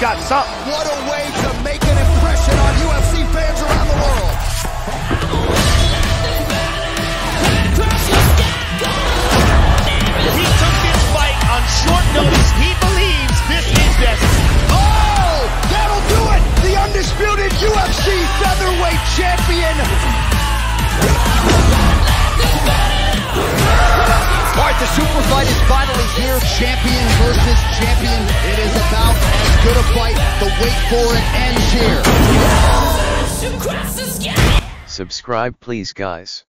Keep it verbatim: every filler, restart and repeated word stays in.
got something. What a way to make an impression on U F C fans around the world. He took this fight on short notice. He believes this is destiny. Oh, that'll do it. The undisputed U F C featherweight champion. All right, the super fight is finally here. Champion versus champion. It is about as good a fight. The wait for it ends here. Subscribe please guys.